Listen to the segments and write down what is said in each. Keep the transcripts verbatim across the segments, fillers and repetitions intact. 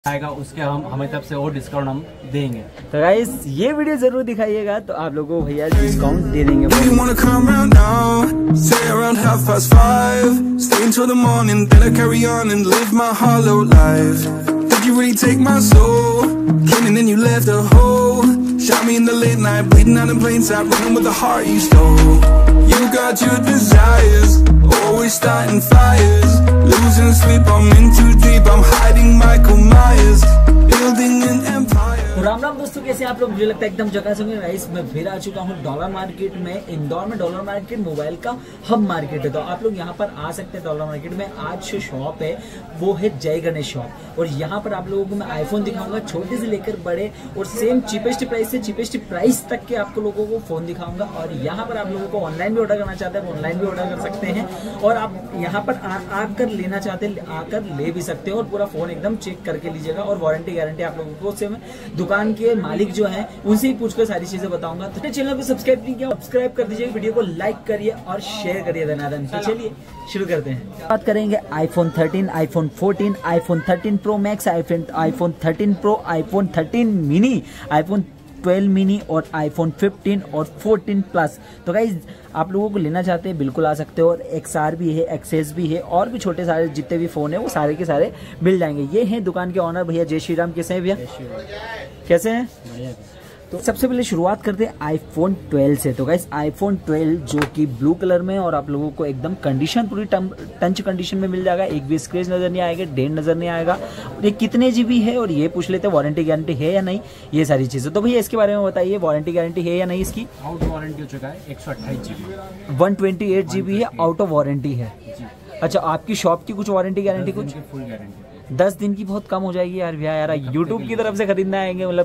आएगा उसके हम हमें तरफ से और डिस्काउंट हम देंगे। तो गाइस ये वीडियो जरूर दिखाइएगा तो आप लोगों को भैया डिस्काउंट दे देंगे। तो राम राम दोस्तों, कैसे आप लोग? मुझे लगता है एकदम जगह से गाइस मैं फिर आ चुका हूँ डॉलर मार्केट में। इंदौर में डॉलर मार्केट मोबाइल का हब मार्केट है, तो आप लोग यहाँ पर आ सकते हैं। डॉलर मार्केट में आज जो शॉप है वो है जय गणेश शॉप, और यहाँ पर आप लोगों को मैं आईफोन दिखाऊंगा, छोटे से लेकर बड़े और सेम चीपेस्ट प्राइस से चीपेस्ट प्राइस तक के आपको लोगों को फोन दिखाऊंगा। और यहाँ पर आप लोगों को ऑनलाइन भी ऑर्डर करना चाहते हैं ऑनलाइन भी ऑर्डर कर सकते हैं, और आप यहाँ पर आकर लेना चाहते हैं आकर ले भी सकते हैं, और पूरा फोन एकदम चेक करके लीजिएगा। और वारंटी गारंटी आप लोगों को से दुकान के मालिक जो है उनसे ही पूछकर सारी चीजें बताऊंगा। तो चैनल को सब्सक्राइब नहीं किया, सब्सक्राइब कर दीजिए, वीडियो को लाइक करिए और शेयर करिए धनाधन। तो चलिए शुरू करते हैं। बात करेंगे iPhone thirteen, iPhone fourteen, iPhone thirteen pro max, iPhone iPhone thirteen pro, iPhone thirteen mini, iPhone twelve mini और आईफोन फिफ्टीन और फोर्टीन प्लस। तो गाइज आप लोगों को लेना चाहते हैं बिल्कुल आ सकते हो, और एक्सआर भी है, एक्सेस भी है, और भी छोटे सारे जितने भी फोन है वो सारे के सारे मिल जाएंगे। ये हैं दुकान के ऑनर भैया जय श्री राम। कैसे हैं भैया? कैसे हैं? तो सबसे पहले शुरुआत करते हैं आईफोन ट्वेल्व से। तो गाइस आईफोन ट्वेल्व जो कि ब्लू कलर में, और आप लोगों को एकदम कंडीशन पूरी टंच कंडीशन में मिल जाएगा। एक भी स्क्रैच नजर नहीं आएगा, डेंट नजर नहीं आएगा। ये कितने जीबी है और ये पूछ लेते हैं वारंटी गारंटी है या नहीं, ये सारी चीजें। तो भैया इसके बारे में बताइए, वारंटी गारंटी है या नहीं इसकी? आउट वारंटी हो चुका है, एक सौ अट्ठाईस GB one twenty eight GB है, आउट ऑफ वारंटी है। अच्छा, आपकी शॉप की कुछ वारंटी गारंटी? कुछ फुल गारंटी दस दिन की बहुत कम हो जाएगी यार भैया। यार यूट्यूब की तरफ से खरीदना आएंगे मतलब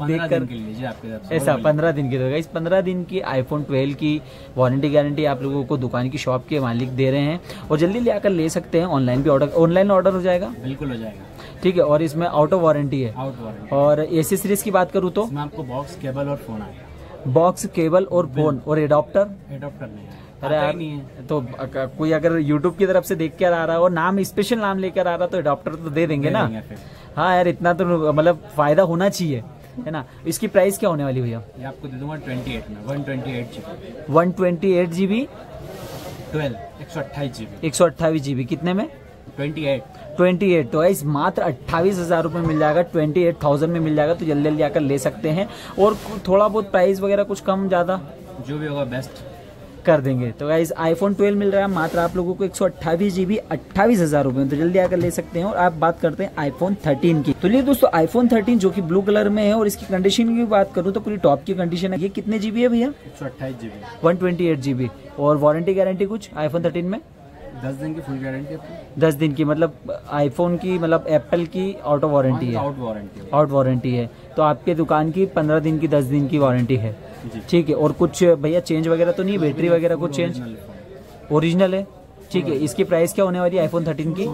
देखकर ऐसा पंद्रह दिन की। तो इस पंद्रह दिन की आईफोन ट्वेल्व की वारंटी गारंटी आप लोगों को दुकान की शॉप के मालिक दे रहे हैं, और जल्दी ले आकर ले सकते हैं। ऑनलाइन भी ऑर्डर ऑनलाइन ऑर्डर हो जाएगा, बिल्कुल हो जाएगा। ठीक है, और इसमें आउट ऑफ वारंटी है। Out warranty. और एसेसरीज की बात करूँ तो आपको बॉक्स, केबल और फोन आएगा। बॉक्स, केबल और फोन, और एडॉप्टर एडॉप्टर नहीं है। अरे यार नहीं है तो कोई अगर यूट्यूब की तरफ से देख कर आ रहा है और नाम स्पेशल नाम लेकर आ रहा तो एडॉप्टर तो दे देंगे ना। हाँ यार, इतना तो मतलब फायदा होना चाहिए, है ना। इसकी प्राइस क्या होने वाली भैया? ये आपको दे दूंगा अट्ठाईस में, one twenty eight GB one twenty eight GB twelve, एक सौ अट्ठाईस जीबी एक सौ अट्ठाईस जीबी कितने में? Twenty eight twenty eight. तो इस मात्र अट्ठाईस हजार रुपए मिल जाएगा, ट्वेंटी एट थाउजेंड में मिल जाएगा। तो जल्दी जल्दी आकर ले सकते हैं, और थोड़ा बहुत प्राइस वगैरह कुछ कम ज्यादा जो भी होगा बेस्ट कर देंगे। तो गाइस आईफोन ट्वेल्व मिल रहा है मात्र आप लोगों को एक सौ अट्ठाईस जीबी अट्ठाईस हजार रुपए में। तो जल्दी आकर ले सकते हैं। और आप बात करते हैं आईफोन थर्टीन की। तो ये दोस्तों आईफोन थर्टीन जो कि ब्लू कलर में है, और इसकी कंडीशन की बात करूं तो पूरी टॉप की कंडीशन है। ये कितने जीबी है भैया? एक सौ अट्ठाईस GB one twenty eight GB. और वारंटी गारंटी कुछ आईफोन थर्टीन में? दस दिन की फुल गारंटी। दस दिन की मतलब आईफोन की, मतलब एप्पल की आउट ऑफ वारंटी है। आउट वारंटी आउट वारंटी है। तो आपके दुकान की पंद्रह दिन की, दस दिन की वारंटी है, ठीक है। और कुछ भैया चेंज वगैरह तो नहीं, बैटरी वगैरह कुछ चेंज? ओरिजिनल है, ठीक है। इसकी प्राइस क्या होने वाली है आईफोन थर्टीन की?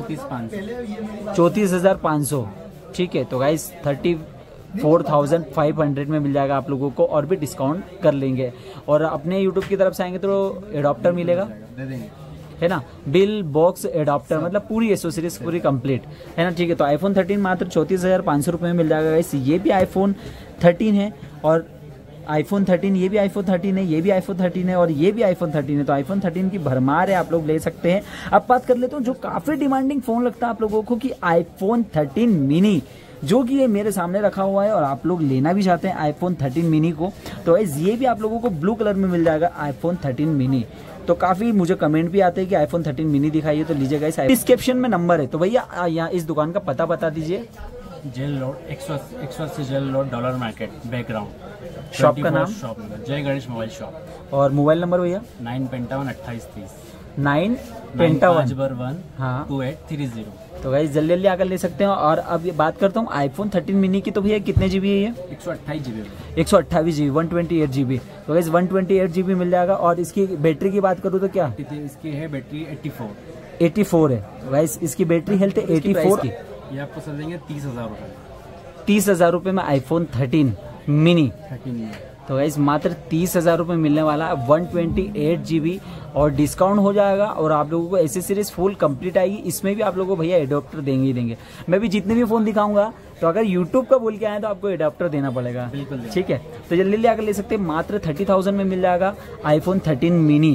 चौंतीस हजार पाँच सौ, ठीक है। तो guys thirty four thousand five hundred में मिल जाएगा आप लोगों को, और भी डिस्काउंट कर लेंगे। और अपने यूट्यूब की तरफ से आएंगे तो एडॉप्टर मिलेगा, दे देंगे, है ना। बिल, बॉक्स, एडॉप्टर, मतलब पूरी एसेसरीज पूरी कंप्लीट, है ना, ठीक है। तो आईफोन थर्टीन मात्र चौंतीस हजार पाँच सौ रुपये में मिल जाएगा गाइस। ये भी आईफोन थर्टीन है, और आईफोन थर्टीन, ये भी आईफोन थर्टीन है, ये भी आईफोन थर्टीन है, और ये भी आईफोन थर्टीन है। तो आईफोन थर्टीन की भरमार है, आप लोग ले सकते हैं। अब बात कर लेते हैं जो काफी डिमांडिंग फोन लगता है आप लोगों को, कि आईफोन थर्टीन मिनी, जो कि ये मेरे सामने रखा हुआ है, और आप लोग लेना भी चाहते हैं आईफोन थर्टीन मिनी को। तो ये भी आप लोगों को ब्लू कलर में मिल जाएगा आईफोन थर्टीन मिनी। तो काफी मुझे कमेंट भी आते हैं कि आईफोन थर्टीन मिनी दिखाइए, तो लीजिएगा। इस डिस्क्रिप्शन में नंबर है। तो भैया यहाँ इस दुकान का पता बता दीजिए। जेल रोड, एक सौ अस्सी jail road, dollar market, background. Shop का नाम? Shop Jai Ganesh mobile shop. और मोबाइल नंबर भैया? नाइन पेंटावन अट्ठाईस तीस नाइन पेंटावन वन हाँ टू एट थ्री जीरो। तो गाइस जल्दी जल्दी आकर ले सकते हैं। और अब ये बात करता हूँ आईफोन थर्टीन मिनी की। तो भैया कितने जीबी है ये? एक सौ अट्ठाईस जीबी एक सौ अट्ठाईस GB one twenty eight GB. तो guys one twenty eight GB मिल जाएगा। और इसकी बैटरी की बात करूँ तो क्या? इसकी है battery eighty four eighty four है गाइस। इसकी बैटरी हेल्थ है एट्टी फोर की। ये आपको चल देंगे तीस हजार रुपए तीस हजार रुपए में आईफोन थर्टीन मिनी। थर्टीन तो गाइस मात्र तीस हजार रुपये मिलने वाला है, one twenty eight G B और डिस्काउंट हो जाएगा और आप लोगों को एसेसरीज फुल कंप्लीट आएगी। इसमें भी आप लोगों को भैया एडाप्टर देंगे ही देंगे। मैं भी जितने भी फोन दिखाऊंगा तो अगर यूट्यूब का बोल के आए तो आपको एडाप्टर देना पड़ेगा, बिल्कुल ठीक है। तो जल्दी ले आकर ले सकते हैं, मात्र थर्टी थाउजेंड में मिल जाएगा आईफोन थर्टीन मिनी।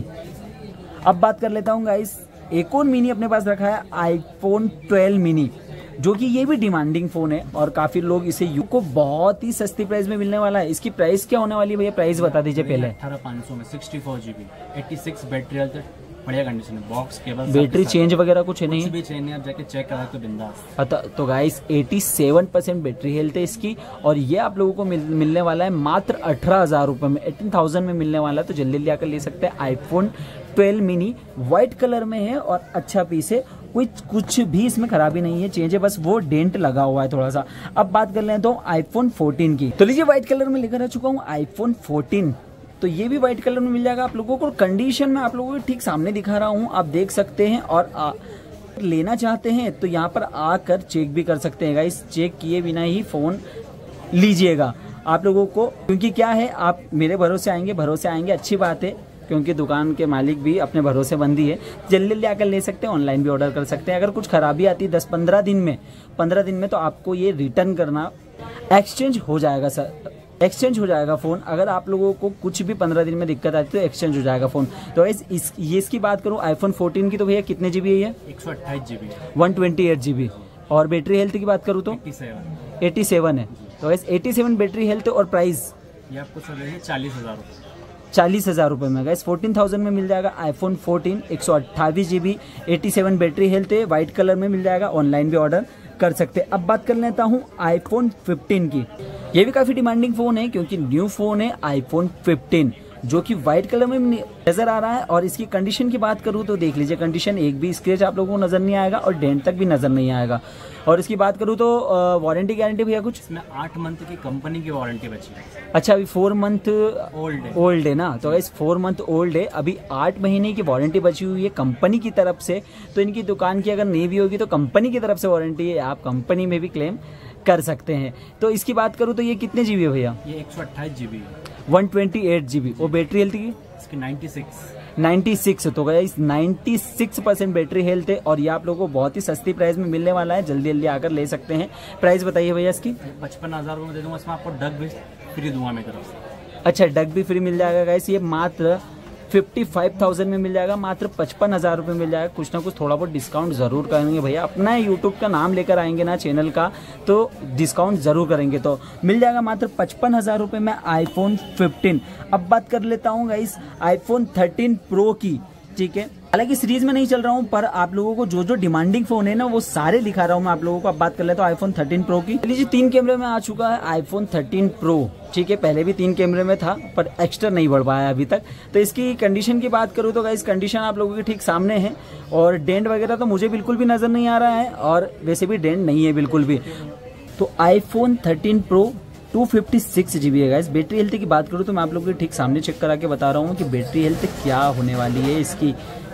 अब बात कर लेता हूँ गाइस, एक और मिनी अपने पास रखा है आईफोन ट्वेल्व मिनी, जो कि ये भी डिमांडिंग फोन है और काफी लोग इसे यू को बहुत ही सस्ती प्राइस में मिलने वाला है। इसकी प्राइस क्या होने वाली है भैया, प्राइस बता दीजिए पहले। अठारह पाँच सौ में sixty four GB eighty six battery health, बढ़िया कंडीशन है, बॉक्स केबल, बैटरी चेंज वगैरह कुछ है नहीं, कुछ भी चेंज नहीं, आप जाके चेक करा तो बिंदास। तो गाइस सत्तासी परसेंट बैटरी हेल्थ है इसकी और ये आप लोगों को मिल, मिलने वाला है मात्र अठारह हजार रुपए में, एटीन थाउजेंड में मिलने वाला है। तो जल्दी जल्दी आकर ले सकते हैं। IPhone twelve mini white colour में है और अच्छा पीस है, कुछ कुछ भी इसमें खराबी नहीं है, चेंज है बस वो डेंट लगा हुआ है थोड़ा सा। अब बात कर लें तो आईफोन फोर्टीन की, तो लीजिए व्हाइट कलर में लेकर आ चुका हूँ आईफोन फोर्टीन। तो ये भी व्हाइट कलर में मिल जाएगा आप लोगों को। कंडीशन में आप लोगों को ठीक सामने दिखा रहा हूँ, आप देख सकते हैं। और आ, लेना चाहते हैं तो यहाँ पर आकर चेक भी कर सकते हैं गाइस, चेक किए बिना ही फोन लीजिएगा आप लोगों को, क्योंकि क्या है आप मेरे भरोसे आएंगे, भरोसे आएंगे अच्छी बात है, क्योंकि दुकान के मालिक भी अपने भरोसे बंदी है। जल्दी जल्दी आकर ले सकते हैं, ऑनलाइन भी ऑर्डर कर सकते हैं। अगर कुछ खराबी आती है दस पंद्रह दिन में पंद्रह दिन में तो आपको ये रिटर्न करना, एक्सचेंज हो जाएगा सर, एक्सचेंज हो जाएगा फोन। अगर आप लोगों को कुछ भी पंद्रह दिन में दिक्कत आती है तो एक्सचेंज हो जाएगा फोन। तो इस, इस ये इसकी बात करूँ आईफोन फोर्टीन की, तो भैया कितने जीबी है ये, एक सौ अट्ठाईस GB, one twenty eight GB. और बैटरी हेल्थ की बात करूँ तो एटी सेवन है। तो इस एटी सेवन बैटरी हेल्थ और प्राइस ये आपको चल रही है चालीस हजार रुपये चालीस हजार रुपये में गाइस, फोर्टीन थाउजेंड में मिल जाएगा आईफोन फोर्टीन, एक सौ अट्ठाईस GB, eighty seven battery health है, व्हाइट कलर में मिल जाएगा, ऑनलाइन भी ऑर्डर कर सकते हैं। अब बात कर लेता हूँ आईफोन फिफ्टीन की। ये भी काफी डिमांडिंग फोन है क्योंकि न्यू फोन है आईफोन फिफ्टीन, जो कि व्हाइट कलर में नजर आ रहा है। और इसकी कंडीशन की बात करूँ तो देख लीजिए, कंडीशन एक भी स्क्रैच आप लोगों को नजर नहीं आएगा और डेंट तक भी नजर नहीं आएगा। और इसकी बात करूँ तो वारंटी गारंटी भैया कुछ, इसमें आठ मंथ की कंपनी की वारंटी बची है। अच्छा, अभी फोर मंथ ओल्ड है ओल्ड है ना, तो इस फोर मंथ ओल्ड है, अभी आठ महीने की वारंटी बची हुई है कंपनी की तरफ से। तो इनकी दुकान की अगर नहीं भी होगी तो कंपनी की तरफ से वारंटी है, आप कंपनी में भी क्लेम कर सकते हैं। तो इसकी बात करूँ तो ये कितने जीबी है भैया, ये एक सौ अट्ठाईस जीबी है, वन ट्वेंटी एट जीबी। और बैटरी हेल्थ की इसकी नाइन्टी सिक्स नाइन्टी सिक्स। तो guys ninety six percent battery health है और ये आप लोगों को बहुत ही सस्ती प्राइस में मिलने वाला है। जल्दी जल्दी आकर ले सकते हैं। प्राइस बताइए भैया इसकी, पचपन हजार रुपये दे दूंगा, इसमें आपको डग भी फ्री दूंगा मेरी तरफ से। अच्छा, डग भी फ्री मिल जाएगा गाइस। ये मात्र फिफ्टी फाइव थाउजेंड में मिल जाएगा, मात्र पचपन हजार रुपये मिल जाएगा। कुछ ना कुछ थोड़ा बहुत डिस्काउंट जरूर करेंगे भैया, अपना यूट्यूब का नाम लेकर आएंगे ना चैनल का, तो डिस्काउंट जरूर करेंगे। तो मिल जाएगा मात्र पचपन हजार रुपये में आईफोन फिफ्टीन। अब बात कर लेता हूँ गाइस आईफोन थर्टीन प्रो की, ठीक है। हालांकि सीरीज में नहीं चल रहा हूं, पर आप लोगों को जो जो डिमांडिंग फोन है ना वो सारे दिखा रहा हूं मैं आप लोगों को। अब बात कर लेते हैं आईफोन थर्टीन प्रो की। लीजिए तीन कैमरे में आ चुका है आईफोन थर्टीन प्रो, ठीक है। पहले भी तीन कैमरे में था पर एक्स्ट्रा नहीं बढ़ पाया अभी तक। तो इसकी कंडीशन की बात करूं तो गाइस कंडीशन आप लोगों की ठीक सामने है और डेंट वगैरह तो मुझे बिल्कुल भी नजर नहीं आ रहा है और वैसे भी डेंट नहीं है बिल्कुल भी। तो iPhone thirteen pro two fifty six GB है गाइस। बैटरी हेल्थ की बात करूं तो मैं आप लोगों के ठीक सामने चेक करा के बता रहा हूँ कि बैटरी हेल्थ क्या होने वाली है इसकी।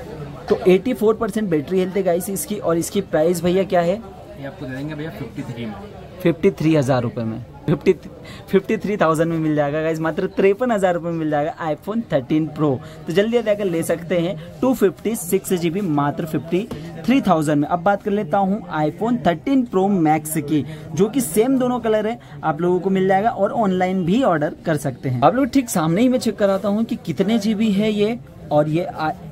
तो चौरासी परसेंट बैटरी हेल्थ है गाइस इसकी। और इसकी प्राइस भैया क्या है, ये आपको दे देंगे भैया फिफ्टी थ्री में, फिफ्टी थ्री हजार रुपए में, फिफ्टी फिफ्टी थ्री थाउजेंड में मिल जाएगा गाइस, मात्र तिरपन हजार रुपए में मिल जाएगा आईफोन थर्टीन प्रो। तो जल्दी जाकर ले सकते हैं टू फिफ्टी सिक्स जीबी मात्र फिफ्टी थ्री थाउजेंड में। अब बात कर लेता हूँ आईफोन थर्टीन प्रो मैक्स की, जो कि सेम दोनों कलर है, आप लोगों को मिल जाएगा और ऑनलाइन भी ऑर्डर कर सकते हैं। आप लोग ठीक सामने ही मैं चेक कराता हूँ कि कितने जीबी है ये। और ये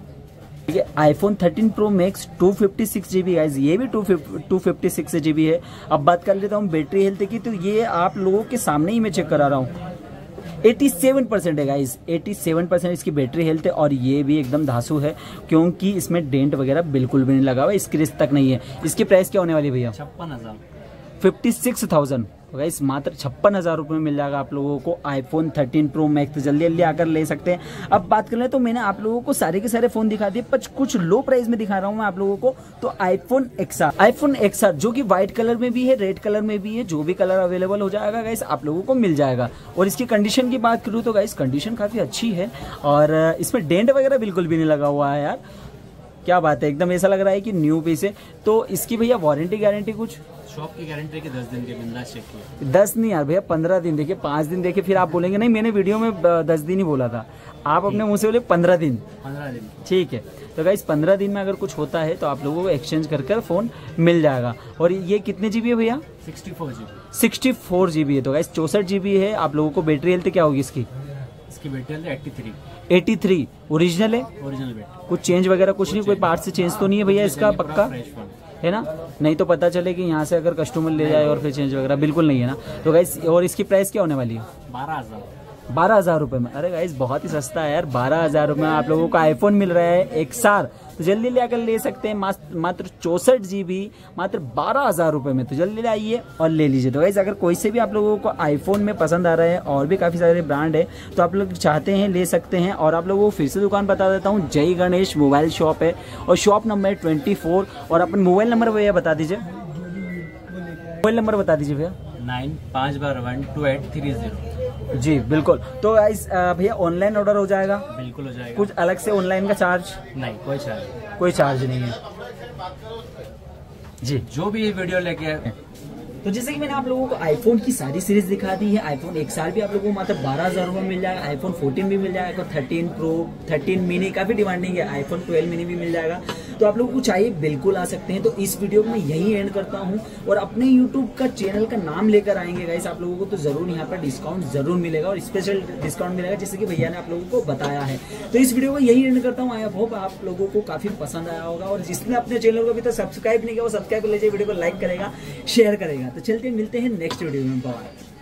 ये iPhone thirteen pro max two fifty six GB guys, ये भी टू फिफ्टी सिक्स जीबी है। अब बात कर लेता हूँ बैटरी हेल्थ की, तो ये आप लोगों के सामने ही मैं चेक करा रहा हूँ, सत्तासी परसेंट है गाइस, सत्तासी परसेंट इसकी बैटरी हेल्थ है। और ये भी एकदम धांसू है क्योंकि इसमें डेंट वगैरह बिल्कुल भी नहीं लगा हुआ, स्क्रैच तक नहीं है। इसकी प्राइस क्या होने वाली है भैया, छप्पन हजार फिफ्टी सिक्स थाउजेंड गाइस, मात्र छप्पन हजार रुपये में मिल जाएगा आप लोगों को आईफोन थर्टीन प्रो मैक्स। जल्दी जल्दी आकर ले सकते हैं। अब बात कर ले तो मैंने आप लोगों को सारे के सारे फोन दिखा दिए, पर कुछ लो प्राइस में दिखा रहा हूं मैं आप लोगों को। तो आईफोन एक्सआर, आईफोन एक्सआर जो कि व्हाइट कलर में भी है, रेड कलर में भी है, जो भी कलर अवेलेबल हो जाएगा गाइस आप लोगों को मिल जाएगा। और इसकी कंडीशन की बात करूँ तो गाइस कंडीशन काफी अच्छी है और इसमें डेंट वगैरह बिल्कुल भी नहीं लगा हुआ है यार, क्या बात है, एकदम ऐसा लग रहा है कि न्यू पीस है। तो इसकी भैया वारंटी गारंटी कुछ शॉप की गारंटी है कि दस दिन के बिंदास चेक किया। दस नहीं यार भैया, पंद्रह दिन देखिए, पाँच दिन देखिए, फिर आप बोलेंगे नहीं मैंने वीडियो में ब- दस दिन ही बोला था। आप अपने मुंह से बोले पंद्रह दिन। पंद्रह दिन ठीक है, तो गाइस पंद्रह दिन में अगर कुछ होता है तो आप लोगों को एक्सचेंज कर कर फोन मिल जाएगा। और ये कितने जीबी है भैया? Sixty four G B sixty four GB है। तो गाइस चौसठ जीबी है। आप लोगों को बैटरी हेल्थ क्या होगी इसकी? इसकी battery health eighty three eighty three. Original है? Original battery. कुछ चेंज वगैरह कुछ नहीं, कोई पार्ट से चेंज तो नहीं है भैया इसका? पक्का फ्रेश फोन है ना? नहीं तो पता चले कि यहाँ से अगर कस्टमर ले जाए और फिर चेंज वगैरह, बिल्कुल नहीं है ना। तो गाइस और इसकी प्राइस क्या होने वाली है? बारह हजार बारह हजार रुपए में। अरे गाइस बहुत ही सस्ता है यार, बारह हजार रुपए में आप लोगों को आईफोन मिल रहा है एक साल। तो जल्दी ले आकर ले सकते हैं, मात्र चौसठ जीबी मात्र बारह हजार रुपए में। तो जल्दी आइए और ले लीजिए। तो गाइस अगर कोई से भी आप लोगों को आईफोन में पसंद आ रहा है, और भी काफी सारे ब्रांड है, तो आप लोग चाहते हैं ले सकते हैं। और आप लोगों को फिर से दुकान बता देता हूँ, जय गणेश मोबाइल शॉप है और शॉप नंबर ट्वेंटी फोर। और अपन मोबाइल नंबर भैया बता दीजिए, मोबाइल नंबर बता दीजिए भैया। नाइन पाँच बार one two eight three zero. जी बिल्कुल। तो गाइस भैया ऑनलाइन ऑर्डर हो जाएगा? बिल्कुल हो जाएगा। कुछ अलग से ऑनलाइन का चार्ज? नहीं, कोई चार्ज कोई चार्ज नहीं है जी। जो भी ये वीडियो लेके आए। तो जैसे कि मैंने आप लोगों को आईफोन की सारी सीरीज दिखा दी है। आईफोन एक साल भी आप लोगों को मात्र बारह हजार रुपये मिल जाएगा। आईफोन फोर्टीन भी मिल जाएगा, थर्टीन प्रो, थर्टीन मिनी, काफी डिमांडिंग है। आईफोन ट्वेल्व मिनी भी मिल जाएगा। तो आप लोगों को चाहिए बिल्कुल आ सकते हैं। तो इस वीडियो को मैं यही एंड करता हूं और अपने यूट्यूब का चैनल का नाम लेकर आएंगे गाइस। आप लोगों को तो जरूर यहाँ पर डिस्काउंट जरूर मिलेगा और स्पेशल डिस्काउंट मिलेगा, जैसे कि भैया ने आप लोगों को बताया है। तो इस वीडियो को यही एंड करता हूँ। आई होप आप लोगों को काफी पसंद आया होगा। और जिसने अपने चैनल को अभी तक सब्सक्राइब नहीं किया वो सब्सक्राइब कर लीजिए, वीडियो को लाइक करेगा, शेयर करेगा। तो चलते मिलते हैं नेक्स्ट वीडियो में। बाय।